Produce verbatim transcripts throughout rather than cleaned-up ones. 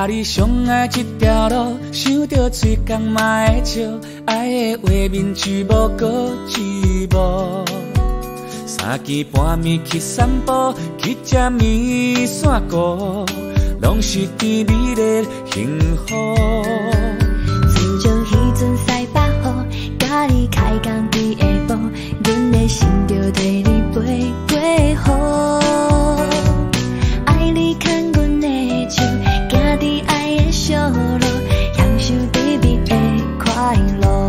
甲你相爱这条路，想着嘴角嘛会笑，爱的画面一幕搁一幕。三更半暝去散步，去吃面线糊，拢是甜美的幸福。 亲像迄阵西北雨，甲你开工伫下晡，阮的心就替你飞过雨。爱你牵阮的手，行伫爱的小路，享受甜蜜的快乐。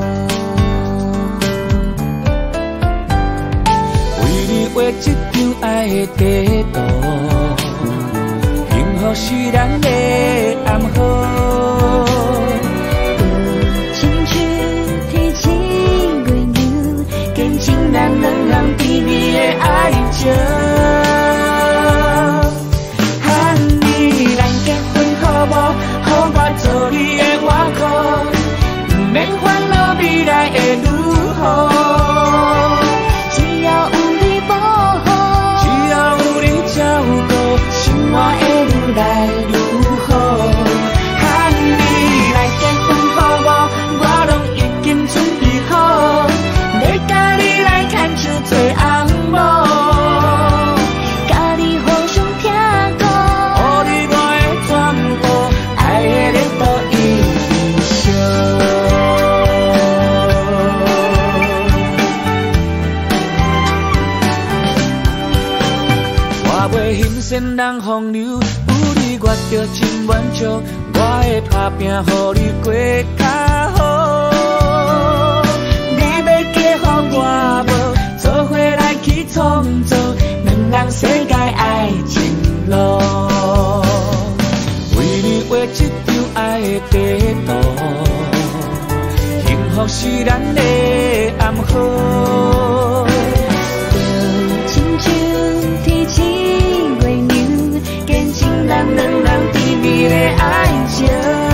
为你画一张爱的地图，幸福是咱的暗号。咱两人甜蜜的爱情，喊你咱结婚好无？好我做你的外裤，不免烦恼未来会如何。只要有你保护，只要有你照顾，生活会愈来愈好。喊你来结婚好无？我拢已经准备好，要甲你牵手做红某，甲你互相听歌，予你我的全部，爱的热度一生。我袂欣羡人风流，有你我着真满足，我会打拼，予你过较好。你要嫁予我无？做伙来去创造两人世界爱情路，为你画一张爱的地图，幸福是咱的暗号。 就亲像天星月亮，见证咱两人甜蜜的爱情。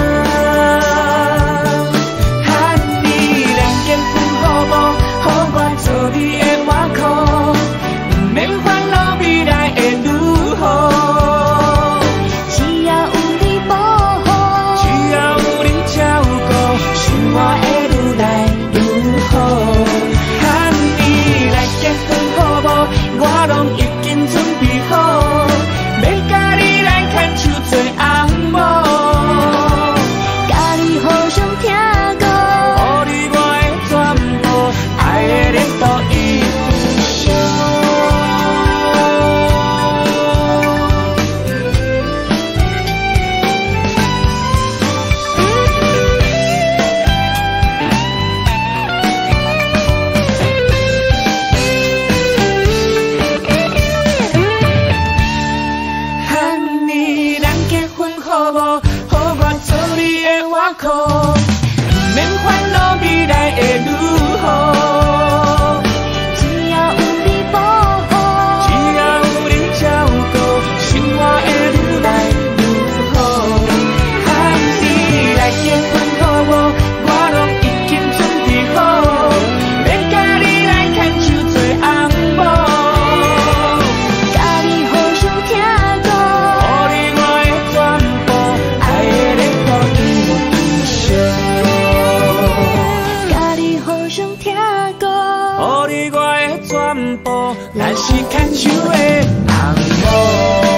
喊你咱结婚好无？好我做你的外裤，不免烦恼未来会如何。只要有你保护， 只要有你照顾，生活会愈来愈好。喊你来结婚好无？我拢已经准备好，要甲你来牵手做红某， 甲你互相听歌， 予你我的全部，爱的热度一生。喊你咱结婚好无？好我做你的外裤，不免烦恼未来会如何。 只要有你保护， 只要有你照顾，生活会愈来愈好。喊你来结婚好无？我拢已经准备好，要甲你来牵手做红某， 甲你互相听歌， 予你我的全部，爱的热度一生。 甲你互相听歌， 予你我的全部，咱是牵手的红某。